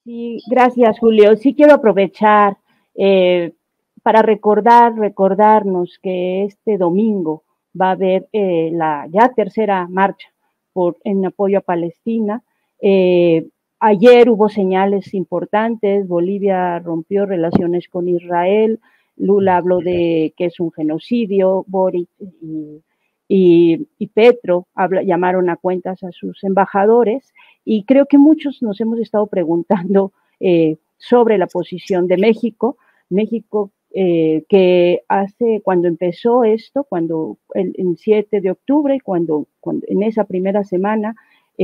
Sí, gracias, Julio. Sí quiero aprovechar eh, para recordarnos que este domingo va a haber la ya tercera marcha en apoyo a Palestina. Eh, Ayer hubo señales importantes, Bolivia rompió relaciones con Israel, Lula habló de que es un genocidio, Boric y Petro llamaron a cuentas a sus embajadores, y creo que muchos nos hemos estado preguntando sobre la posición de México. México, que cuando empezó esto, el 7 de octubre, cuando en esa primera semana,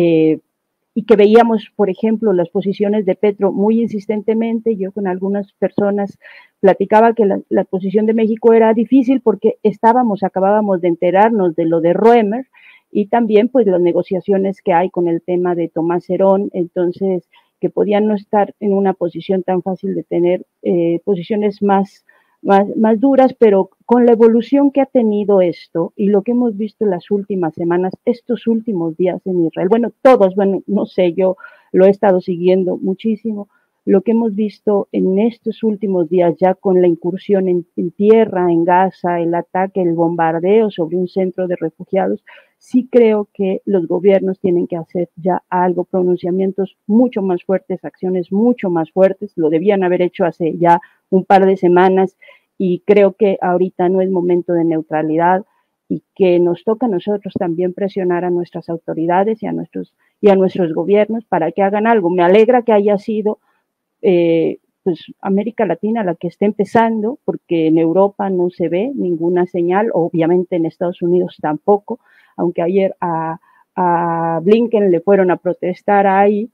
y que veíamos, por ejemplo, las posiciones de Petro muy insistentemente. Yo con algunas personas platicaba que la posición de México era difícil porque acabábamos de enterarnos de lo de Roemer, y también pues las negociaciones que hay con el tema de Tomás Herón, entonces que podían no estar en una posición tan fácil de tener posiciones más duras, pero con la evolución que ha tenido esto y lo que hemos visto en las últimas semanas, estos últimos días en Israel, no sé, yo lo he estado siguiendo muchísimo, lo que hemos visto en estos últimos días ya con la incursión en tierra, en Gaza, el ataque, el bombardeo sobre un centro de refugiados, sí creo que los gobiernos tienen que hacer ya algo, pronunciamientos mucho más fuertes, acciones mucho más fuertes, lo debían haber hecho hace ya un par de semanas, y creo que ahorita no es momento de neutralidad, y que nos toca a nosotros también presionar a nuestras autoridades y a nuestros gobiernos para que hagan algo. Me alegra que haya sido pues América Latina la que esté empezando, porque en Europa no se ve ninguna señal, obviamente en Estados Unidos tampoco, aunque ayer a Blinken le fueron a protestar ahí,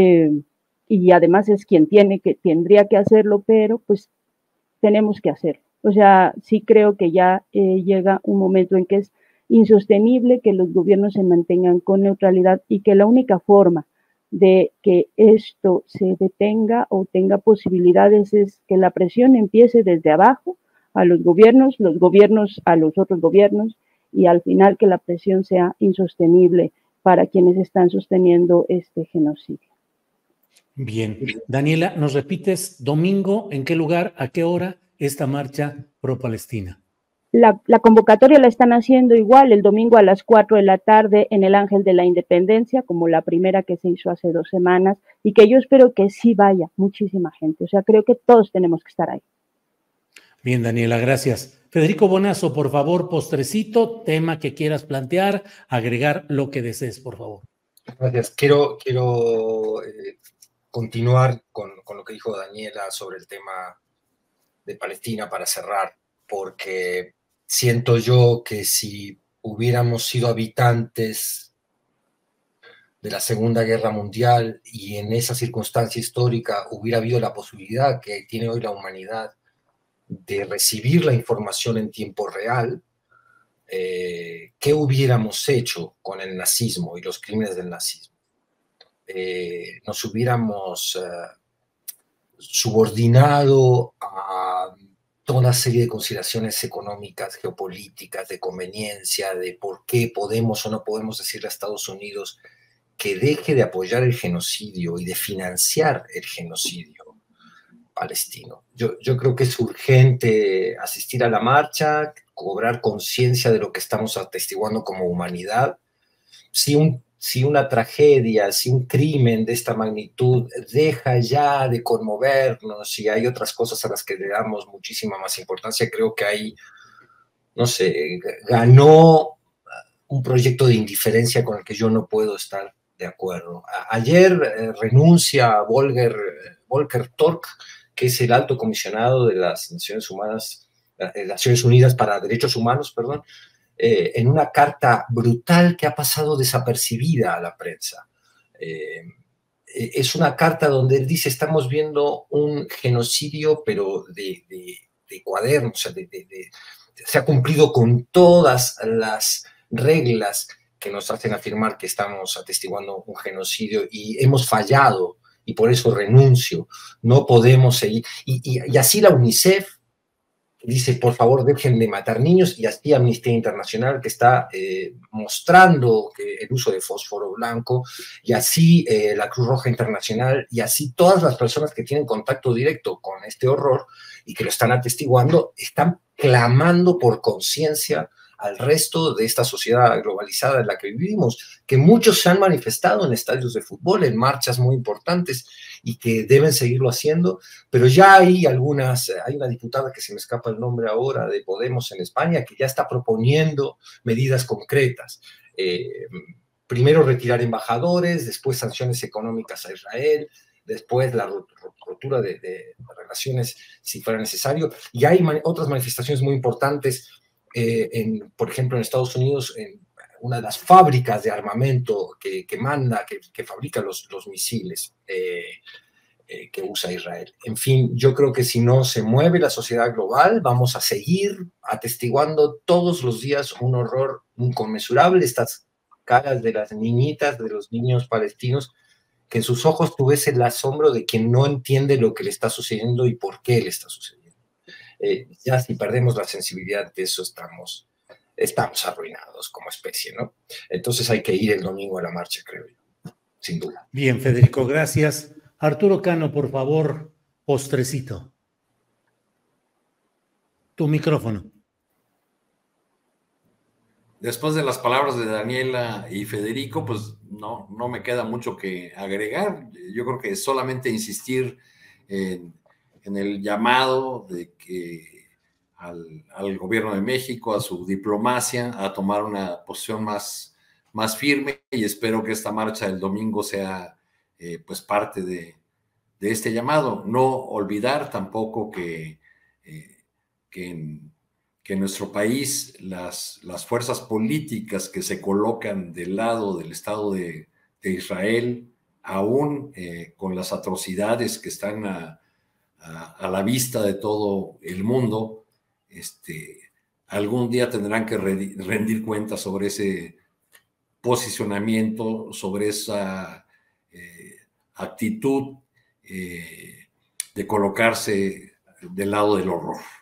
y además es quien tendría que hacerlo, pero pues tenemos que hacerlo. O sea, sí creo que ya llega un momento en que es insostenible que los gobiernos se mantengan con neutralidad, y que la única forma de que esto se detenga o tenga posibilidades es que la presión empiece desde abajo a los gobiernos a los otros gobiernos, y al final que la presión sea insostenible para quienes están sosteniendo este genocidio. Bien. Daniela, ¿nos repites domingo en qué lugar, a qué hora esta marcha pro-Palestina? La convocatoria la están haciendo igual el domingo a las 4 de la tarde en el Ángel de la Independencia, como la primera que se hizo hace 2 semanas, y que yo espero que sí vaya muchísima gente. O sea, creo que todos tenemos que estar ahí. Bien, Daniela, gracias. Federico Bonazo, por favor, postrecito, tema que quieras plantear, agregar lo que desees, por favor. Gracias. Quiero continuar con lo que dijo Daniela sobre el tema de Palestina para cerrar, porque siento yo que si hubiéramos sido habitantes de la Segunda Guerra Mundial y en esa circunstancia histórica hubiera habido la posibilidad que tiene hoy la humanidad de recibir la información en tiempo real, ¿qué hubiéramos hecho con el nazismo y los crímenes del nazismo? Nos hubiéramos subordinado a toda una serie de consideraciones económicas, geopolíticas, de conveniencia, de por qué podemos o no podemos decirle a Estados Unidos que deje de apoyar el genocidio y de financiar el genocidio palestino. Yo creo que es urgente asistir a la marcha, cobrar conciencia de lo que estamos atestiguando como humanidad. Si una tragedia, si un crimen de esta magnitud deja ya de conmovernos y hay otras cosas a las que le damos muchísima más importancia, creo que ahí, no sé, ganó un proyecto de indiferencia con el que yo no puedo estar de acuerdo. Ayer renuncia Volker Turk, que es el alto comisionado de las Naciones Unidas para Derechos Humanos, perdón, en una carta brutal que ha pasado desapercibida a la prensa. Es una carta donde él dice: estamos viendo un genocidio, pero de cuaderno, o sea, se ha cumplido con todas las reglas que nos hacen afirmar que estamos atestiguando un genocidio y hemos fallado, y por eso renuncio, no podemos seguir. Y así la UNICEF, dice, por favor, dejen de matar niños, y así Amnistía Internacional, que está mostrando que el uso de fósforo blanco, y así la Cruz Roja Internacional, y así todas las personas que tienen contacto directo con este horror y que lo están atestiguando, están clamando por conciencia al resto de esta sociedad globalizada en la que vivimos, que muchos se han manifestado en estadios de fútbol, en marchas muy importantes, y que deben seguirlo haciendo, pero ya hay una diputada que se me escapa el nombre ahora, de Podemos en España, que ya está proponiendo medidas concretas. Primero retirar embajadores, después sanciones económicas a Israel, después la rotura de relaciones si fuera necesario, y hay otras manifestaciones muy importantes, por ejemplo, en Estados Unidos, en una de las fábricas de armamento que fabrica los misiles que usa Israel. En fin, yo creo que si no se mueve la sociedad global, vamos a seguir atestiguando todos los días un horror inconmensurable, estas caras de las niñitas, de los niños palestinos, que en sus ojos tú ves el asombro de quien no entiende lo que le está sucediendo y por qué le está sucediendo. Ya si perdemos la sensibilidad de eso, estamos arruinados como especie, ¿no? Entonces hay que ir el domingo a la marcha, creo yo, sin duda. Bien, Federico, gracias. Arturo Cano, por favor, postrecito. Tu micrófono. Después de las palabras de Daniela y Federico, pues no me queda mucho que agregar. Yo creo que solamente insistir en el llamado de que al gobierno de México, a su diplomacia, a tomar una posición más firme, y espero que esta marcha del domingo sea pues parte de este llamado. No olvidar tampoco que en nuestro país las fuerzas políticas que se colocan del lado del Estado de Israel, aún con las atrocidades que están a la vista de todo el mundo, algún día tendrán que rendir cuentas sobre ese posicionamiento, sobre esa actitud de colocarse del lado del horror.